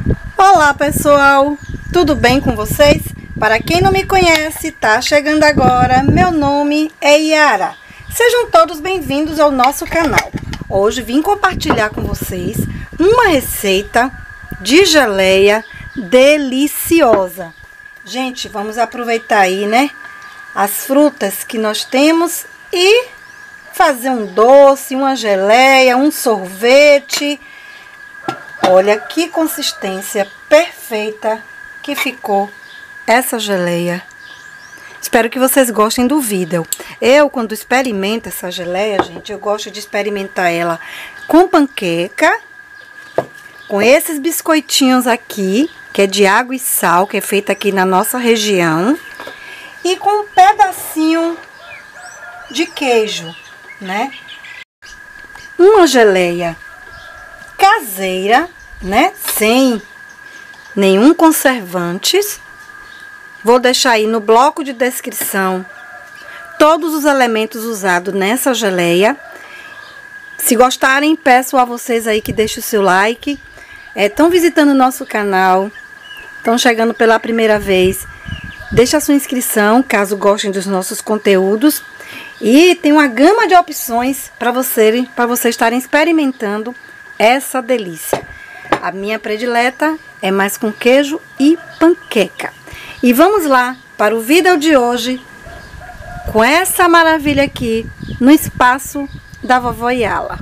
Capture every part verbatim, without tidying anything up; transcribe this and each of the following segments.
Olá pessoal, tudo bem com vocês? Para quem não me conhece, tá chegando agora, meu nome é Yara. Sejam todos bem-vindos ao nosso canal. Hoje vim compartilhar com vocês uma receita de geleia deliciosa. Gente, vamos aproveitar aí, né, as frutas que nós temos e fazer um doce, uma geleia, um sorvete. Olha que consistência perfeita que ficou essa geleia. Espero que vocês gostem do vídeo. Eu, quando experimento essa geleia, gente, eu gosto de experimentar ela com panqueca, com esses biscoitinhos aqui, que é de água e sal, que é feita aqui na nossa região, e com um pedacinho de queijo, né? Uma geleia caseira, né? Sem nenhum conservantes. Vou deixar aí no bloco de descrição todos os elementos usados nessa geleia. Se gostarem, peço a vocês aí que deixem o seu like. Estão é, visitando o nosso canal, estão chegando pela primeira vez, deixa a sua inscrição, caso gostem dos nossos conteúdos. E tem uma gama de opções para você, para vocês estarem experimentando essa delícia. A minha predileta é mais com queijo e panqueca. E vamos lá para o vídeo de hoje com essa maravilha aqui no espaço da vovó Yala.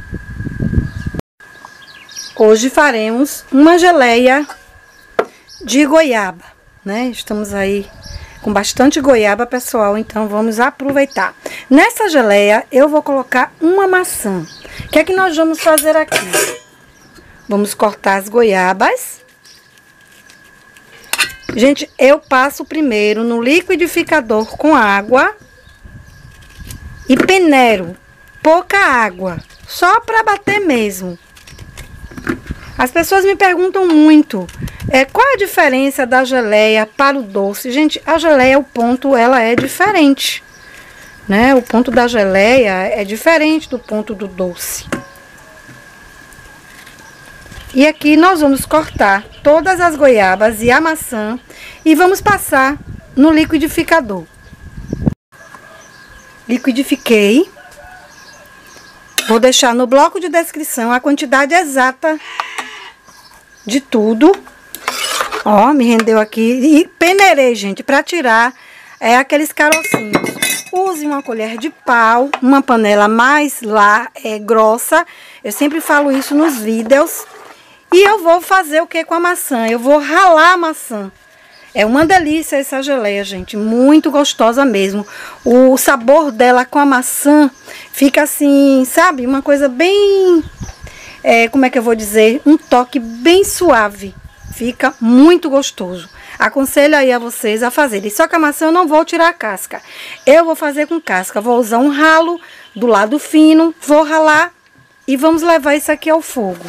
Hoje faremos uma geleia de goiaba, né? Estamos aí com bastante goiaba, pessoal, então vamos aproveitar. Nessa geleia eu vou colocar uma maçã. O que é que nós vamos fazer aqui? Vamos cortar as goiabas. Gente, eu passo primeiro no liquidificador com água e peneiro pouca água, só para bater mesmo. As pessoas me perguntam muito, é, qual a diferença da geleia para o doce? Gente, a geleia, o ponto, ela é diferente, né? O ponto da geleia é diferente do ponto do doce. E aqui nós vamos cortar todas as goiabas e a maçã e vamos passar no liquidificador. Liquidifiquei. Vou deixar no bloco de descrição a quantidade exata de tudo. Ó, me rendeu aqui. E peneirei, gente, para tirar é, aqueles carocinhos. Use uma colher de pau, uma panela mais lá, é, grossa. Eu sempre falo isso nos vídeos. E eu vou fazer o que com a maçã? Eu vou ralar a maçã. É uma delícia essa geleia, gente. Muito gostosa mesmo. O sabor dela com a maçã fica assim, sabe? Uma coisa bem... É, como é que eu vou dizer? Um toque bem suave. Fica muito gostoso. Aconselho aí a vocês a fazerem. Só que a maçã eu não vou tirar a casca. Eu vou fazer com casca. Vou usar um ralo do lado fino. Vou ralar e vamos levar isso aqui ao fogo.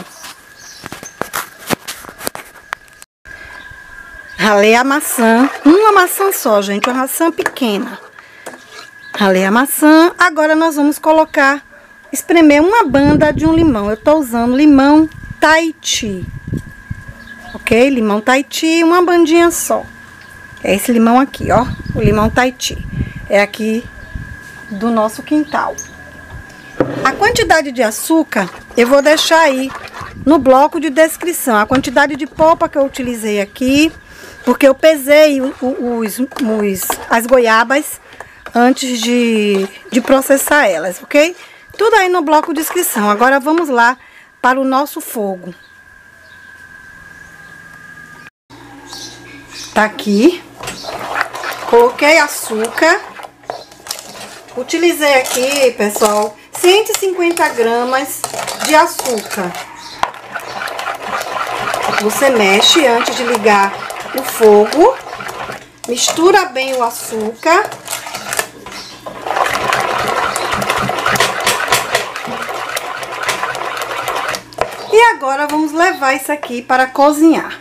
Ralei a maçã, uma maçã só, gente, uma maçã pequena. Ralei a maçã, agora nós vamos colocar, espremer uma banda de um limão. Eu tô usando limão Tahiti, ok? Limão Tahiti, uma bandinha só. É esse limão aqui, ó, o limão Tahiti. É aqui do nosso quintal. A quantidade de açúcar, eu vou deixar aí no bloco de descrição. A quantidade de polpa que eu utilizei aqui... Porque eu pesei os, os, os, as goiabas antes de, de processar elas, ok? Tudo aí no bloco de descrição. Agora vamos lá para o nosso fogo. Tá aqui. Coloquei açúcar. Utilizei aqui, pessoal, cento e cinquenta gramas de açúcar. Você mexe antes de ligar o fogo, mistura bem o açúcar. E agora vamos levar isso aqui para cozinhar.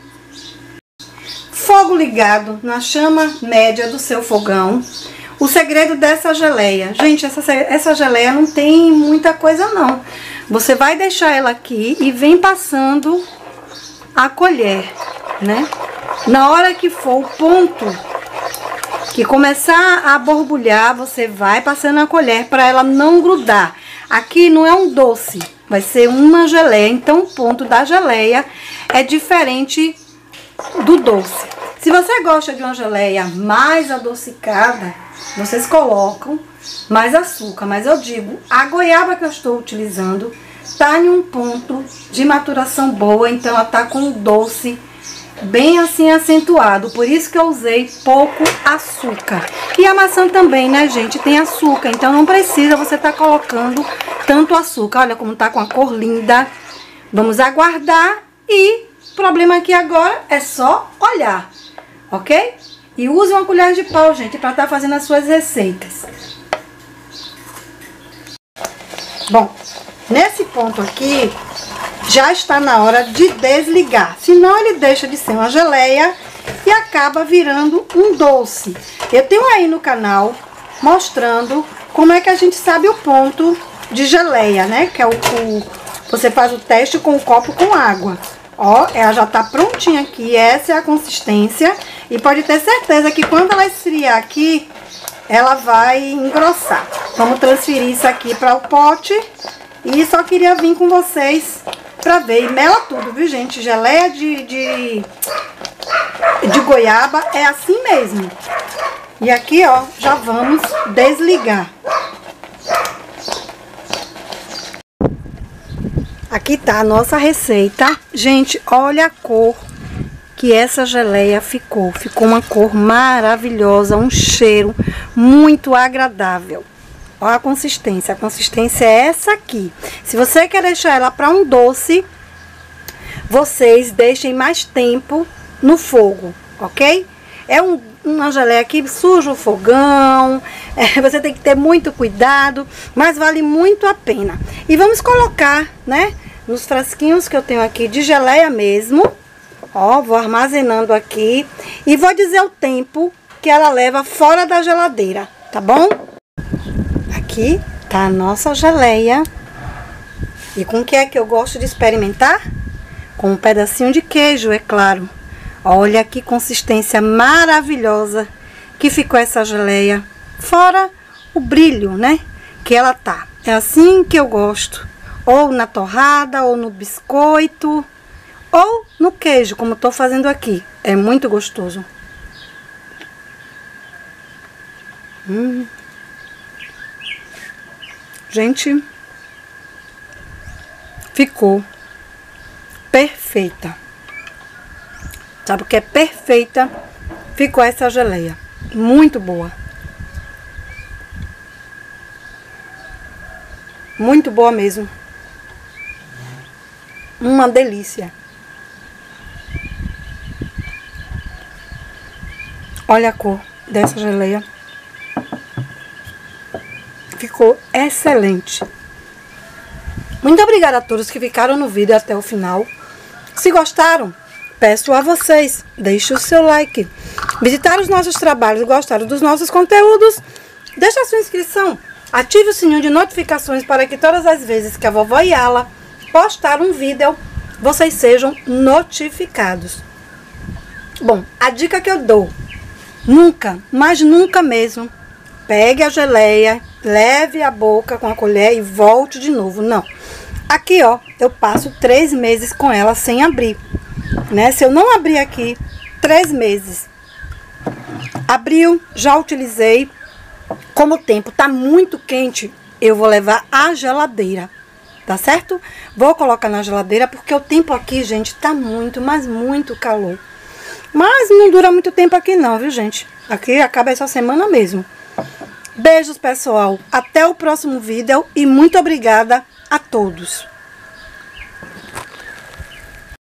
Fogo ligado na chama média do seu fogão. O segredo dessa geleia, gente, essa, essa geleia não tem muita coisa não. Você vai deixar ela aqui e vem passando a colher, né? Na hora que for o ponto que começar a borbulhar, você vai passando a colher para ela não grudar. Aqui não é um doce, vai ser uma geleia, então o ponto da geleia é diferente do doce. Se você gosta de uma geleia mais adocicada, vocês colocam mais açúcar, mas eu digo, a goiaba que eu estou utilizando tá em um ponto de maturação boa, então ela tá com um doce bem assim acentuado, por isso que eu usei pouco açúcar. E a maçã também, né, gente, tem açúcar, então não precisa você tá colocando tanto açúcar. Olha como tá com a cor linda. Vamos aguardar e o problema aqui agora é só olhar, ok? E use uma colher de pau, gente, para estar fazendo as suas receitas. Bom, nesse ponto aqui, já está na hora de desligar. Senão ele deixa de ser uma geleia e acaba virando um doce. Eu tenho aí no canal mostrando como é que a gente sabe o ponto de geleia, né? Que é o, o você faz o teste com o copo com água. Ó, ela já tá prontinha aqui. Essa é a consistência. E pode ter certeza que quando ela esfriar aqui, ela vai engrossar. Vamos transferir isso aqui para o pote. E só queria vir com vocês pra ver. E mela tudo, viu, gente? Geleia de, de, de goiaba é assim mesmo. E aqui, ó, já vamos desligar. Aqui tá a nossa receita. Gente, olha a cor que essa geleia ficou. Ficou uma cor maravilhosa, um cheiro muito agradável. Olha a consistência. A consistência é essa aqui. Se você quer deixar ela para um doce, vocês deixem mais tempo no fogo, ok? É um, uma geleia que suja o fogão, é, você tem que ter muito cuidado, mas vale muito a pena. E vamos colocar, né, nos frasquinhos que eu tenho aqui de geleia mesmo. Ó, vou armazenando aqui e vou dizer o tempo que ela leva fora da geladeira, tá bom? Aqui tá a nossa geleia. E com o que é que eu gosto de experimentar? Com um pedacinho de queijo, é claro. Olha que consistência maravilhosa que ficou essa geleia. Fora o brilho, né? Que ela tá. É assim que eu gosto. Ou na torrada, ou no biscoito, ou no queijo, como tô fazendo aqui. É muito gostoso. Hum. Gente, ficou perfeita. Sabe o que é perfeita? Ficou essa geleia. Muito boa. Muito boa mesmo. Uma delícia. Olha a cor dessa geleia. Ficou excelente. Muito obrigada a todos que ficaram no vídeo até o final. Se gostaram, peço a vocês, deixe o seu like. Visitaram os nossos trabalhos, gostaram dos nossos conteúdos, deixe a sua inscrição. Ative o sininho de notificações para que todas as vezes que a vovó Yala postar um vídeo, vocês sejam notificados. Bom, a dica que eu dou, nunca, mas nunca mesmo, pegue a geleia, leve a boca com a colher e volte de novo. Não. Aqui, ó, eu passo três meses com ela sem abrir, né? Se eu não abrir aqui, três meses. Abriu, já utilizei. Como o tempo tá muito quente, eu vou levar à geladeira, tá certo? Vou colocar na geladeira porque o tempo aqui, gente, tá muito, mas muito calor. Mas não dura muito tempo aqui não, viu, gente? Aqui acaba essa semana mesmo. Beijos, pessoal. Até o próximo vídeo e muito obrigada a todos.